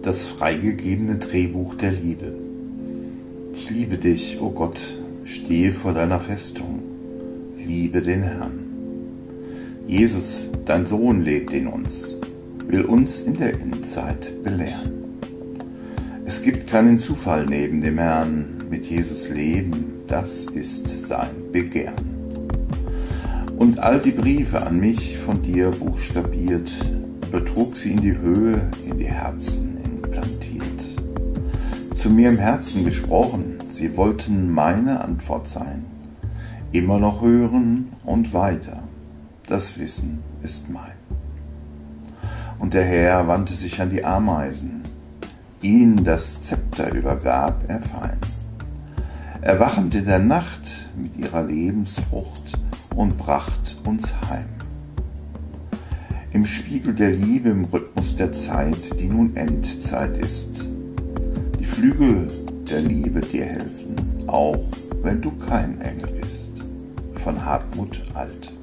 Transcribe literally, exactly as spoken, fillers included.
Das freigegebene Drehbuch der Liebe. Ich liebe dich, o Gott, stehe vor deiner Festung, liebe den Herrn. Jesus, dein Sohn, lebt in uns, will uns in der Endzeit belehren. Es gibt keinen Zufall neben dem Herrn, mit Jesus leben, das ist sein Begehren. Und all die Briefe an mich von dir buchstabiert, übertrug sie in die Höhe, in die Herzen implantiert. Zu mir im Herzen gesprochen, sie wollten meine Antwort sein. Immer noch hören und weiter, das Wissen ist mein. Und der Herr wandte sich an die Ameisen, ihnen das Zepter übergab er fein. Erwachend in der Nacht mit ihrer Lebensfrucht und bracht uns heim. Im Spiegel der Liebe, im Rhythmus der Zeit, die nun Endzeit ist. Die Flügel der Liebe dir helfen, auch wenn du kein Engel bist. Von Hartmut Alt.